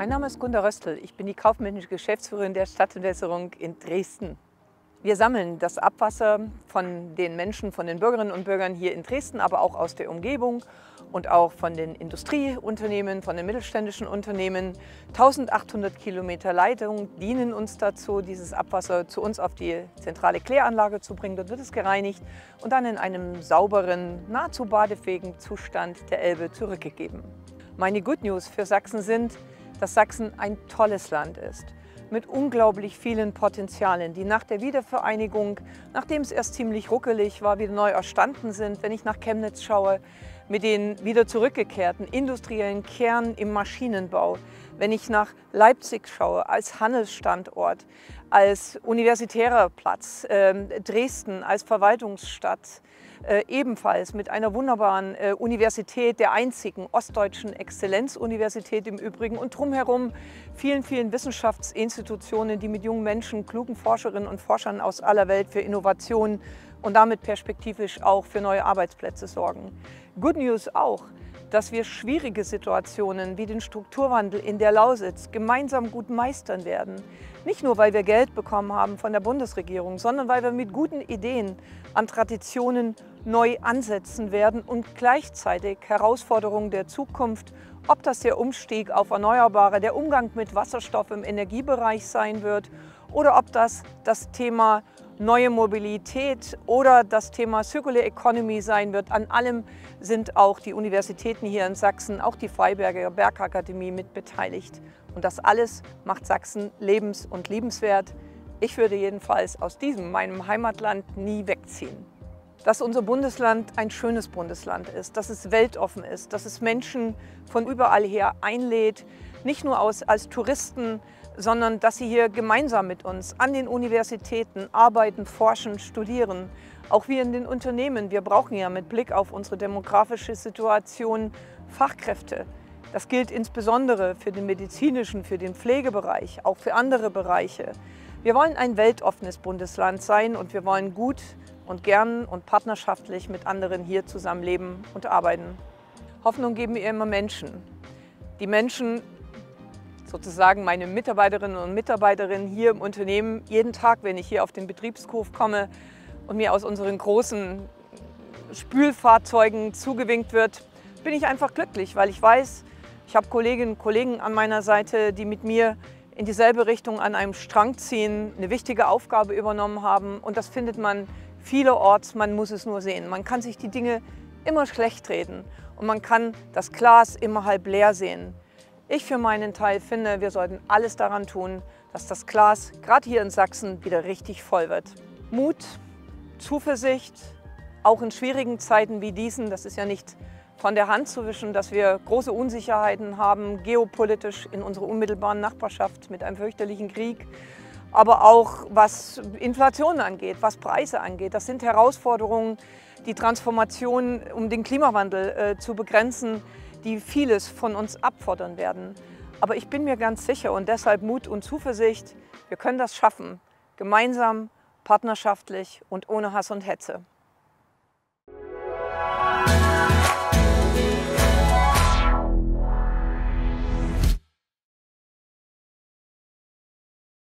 Mein Name ist Gunda Röstl. Ich bin die kaufmännische Geschäftsführerin der Stadtentwässerung in Dresden. Wir sammeln das Abwasser von den Menschen, von den Bürgerinnen und Bürgern hier in Dresden, aber auch aus der Umgebung und auch von den Industrieunternehmen, von den mittelständischen Unternehmen. 1800 Kilometer Leitung dienen uns dazu, dieses Abwasser zu uns auf die zentrale Kläranlage zu bringen. Dort wird es gereinigt und dann in einem sauberen, nahezu badefähigen Zustand der Elbe zurückgegeben. Meine Good News für Sachsen sind, dass Sachsen ein tolles Land ist, mit unglaublich vielen Potenzialen, die nach der Wiedervereinigung, nachdem es erst ziemlich ruckelig war, wieder neu erstanden sind. Wenn ich nach Chemnitz schaue, mit den wieder zurückgekehrten industriellen Kern im Maschinenbau. Wenn ich nach Leipzig schaue, als Handelsstandort, als universitärer Platz, Dresden als Verwaltungsstadt, ebenfalls mit einer wunderbaren Universität, der einzigen ostdeutschen Exzellenzuniversität im Übrigen und drumherum vielen, vielen Wissenschaftsinstitutionen, die mit jungen Menschen, klugen Forscherinnen und Forschern aus aller Welt für Innovationen und damit perspektivisch auch für neue Arbeitsplätze sorgen. Good News auch, dass wir schwierige Situationen wie den Strukturwandel in der Lausitz gemeinsam gut meistern werden. Nicht nur, weil wir Geld bekommen haben von der Bundesregierung, sondern weil wir mit guten Ideen an Traditionen neu ansetzen werden und gleichzeitig Herausforderungen der Zukunft, ob das der Umstieg auf Erneuerbare, der Umgang mit Wasserstoff im Energiebereich sein wird oder ob das Thema neue Mobilität oder das Thema Circular Economy sein wird. An allem sind auch die Universitäten hier in Sachsen, auch die Freiberger Bergakademie mit beteiligt. Und das alles macht Sachsen lebens- und liebenswert. Ich würde jedenfalls aus meinem Heimatland, nie wegziehen. Dass unser Bundesland ein schönes Bundesland ist, dass es weltoffen ist, dass es Menschen von überall her einlädt, nicht nur als Touristen, sondern dass sie hier gemeinsam mit uns an den Universitäten arbeiten, forschen, studieren. Auch wir in den Unternehmen, wir brauchen ja mit Blick auf unsere demografische Situation Fachkräfte. Das gilt insbesondere für den medizinischen, für den Pflegebereich, auch für andere Bereiche. Wir wollen ein weltoffenes Bundesland sein und wir wollen gut und gern und partnerschaftlich mit anderen hier zusammenleben und arbeiten. Hoffnung geben mir immer Menschen. Die Menschen, sozusagen meine Mitarbeiterinnen und Mitarbeiter hier im Unternehmen, jeden Tag, wenn ich hier auf den Betriebshof komme und mir aus unseren großen Spülfahrzeugen zugewinkt wird, bin ich einfach glücklich, weil ich weiß, ich habe Kolleginnen und Kollegen an meiner Seite, die mit mir in dieselbe Richtung an einem Strang ziehen, eine wichtige Aufgabe übernommen haben. Und das findet man vielerorts, man muss es nur sehen. Man kann sich die Dinge immer schlecht reden und man kann das Glas immer halb leer sehen. Ich für meinen Teil finde, wir sollten alles daran tun, dass das Glas gerade hier in Sachsen wieder richtig voll wird. Mut, Zuversicht, auch in schwierigen Zeiten wie diesen, das ist ja nicht von der Hand zu wischen, dass wir große Unsicherheiten haben, geopolitisch in unserer unmittelbaren Nachbarschaft mit einem fürchterlichen Krieg, aber auch was Inflation angeht, was Preise angeht. Das sind Herausforderungen, die Transformation, um den Klimawandel zu begrenzen, die vieles von uns abfordern werden. Aber ich bin mir ganz sicher und deshalb Mut und Zuversicht, wir können das schaffen, gemeinsam, partnerschaftlich und ohne Hass und Hetze.